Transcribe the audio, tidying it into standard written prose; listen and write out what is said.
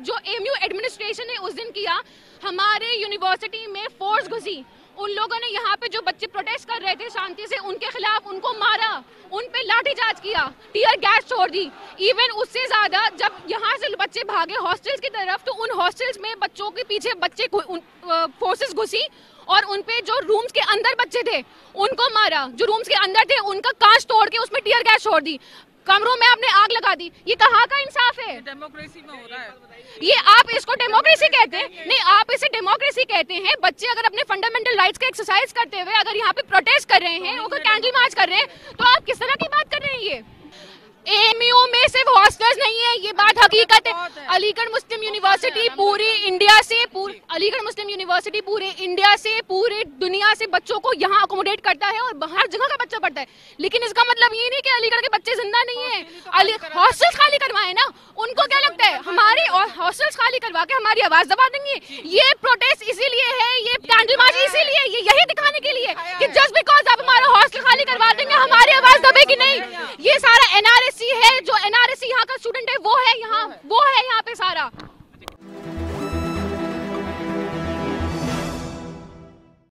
जो AMU administration ने उस दिन किया, हमारे यूनिवर्सिटी में फोर्स घुसी, उन लोगों ने यहाँ पे जो बच्चे प्रोटेस्ट कर रहे थे शांति से, उनके खिलाफ उनको मारा, उन पे लाठीचार्ज किया, टीयर गैस छोड़ दी। इवन उससे ज्यादा जब यहाँ से बच्चे भागे हॉस्टल्स की तरफ, तो उन हॉस्टल्स में बच्चों के पीछे बच्चे फोर्सेस घुसी और उन पे जो रूम्स के अंदर बच्चे थे उनको मारा, जो रूम्स के अंदर थे उनका कांच तोड़ के उसमें टीयर गैस छोड़ दी, कमरों में आपने आग लगा दी। ये कहाँ का इंसाफ है? डेमोक्रेसी में हो रहा है ये? आप इसको डेमोक्रेसी कहते हैं? नहीं, आप इसे डेमोक्रेसी कहते हैं। बच्चे अगर अपने फंडामेंटल राइट्स का एक्सरसाइज करते हुए अगर यहाँ पे प्रोटेस्ट कर रहे हैं, उनको कैंडल मार्च कर रहे हैं, तो आप किस तरह की बात कर रहे हैं? ये AMU में सिर्फ हॉस्टल्स नहीं है, ये बात हकीकत है। अलीगढ़ मुस्लिम यूनिवर्सिटी पूरी इंडिया से अलीगढ़ मुस्लिम यूनिवर्सिटी पूरे इंडिया से, पूरे दुनिया से बच्चों को यहाँ अकोमोडेट करता है और हर जगह का बच्चा पढ़ता है। लेकिन इसका मतलब ये नहीं कि अलीगढ़ के बच्चे जिंदा नहीं है। हॉस्टल्स खाली करवाए ना, उनको क्या लगता है हमारे हॉस्टल्स खाली करवा के हमारी आवाज दबा देंगे? ये प्रोटेस्ट इसीलिए है, ये कैंडल मार्च इसीलिए, ये यही दिखाने के लिए कि जस्ट बिकॉज आप हमारा हॉस्टल खाली करवा देंगे हमारी आवाज दबेगी नहीं। ये सारा NRSC है, जो NRSC यहाँ का स्टूडेंट है वो है यहाँ पे सारा।